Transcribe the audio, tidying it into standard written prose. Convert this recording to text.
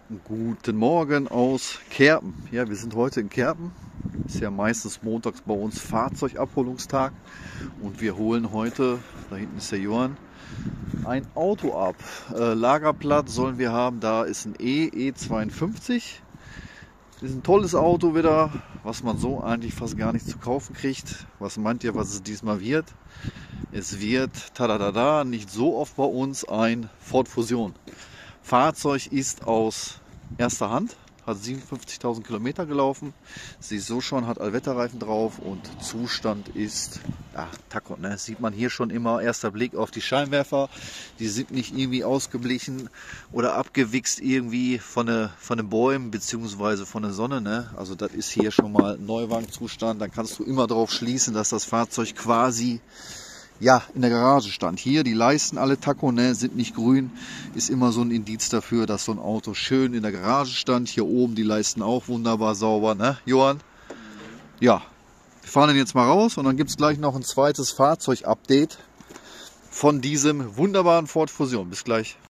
Guten Morgen aus Kerpen. Ja, wir sind heute in Kerpen. Ist ja meistens montags bei uns Fahrzeugabholungstag. Und wir holen heute, da hinten ist der Johann, ein Auto ab. Lagerplatz sollen wir haben, da ist ein E52. Ist ein tolles Auto wieder, was man so eigentlich fast gar nicht zu kaufen kriegt. Was meint ihr, was es diesmal wird? Es wird, tada, nicht so oft bei uns ein Ford Fusion. Fahrzeug ist aus erster Hand, hat 57.000 Kilometer gelaufen. Siehst so schon, hat Allwetterreifen drauf und Zustand ist Taco. Ne? Das sieht man hier schon immer, erster Blick auf die Scheinwerfer. Die sind nicht irgendwie ausgeblichen oder abgewichst irgendwie von den Bäumen bzw. von der Sonne. Ne? Also das ist hier schon mal Neuwagenzustand. Da kannst du immer darauf schließen, dass das Fahrzeug quasi in der Garage stand. Hier, die Leisten alle Taco, ne, sind nicht grün. Ist immer so ein Indiz dafür, dass so ein Auto schön in der Garage stand. Hier oben die Leisten auch wunderbar sauber, ne, Johann? Ja, wir fahren den jetzt mal raus und dann gibt es gleich noch ein zweites Fahrzeug-Update von diesem wunderbaren Ford Fusion. Bis gleich.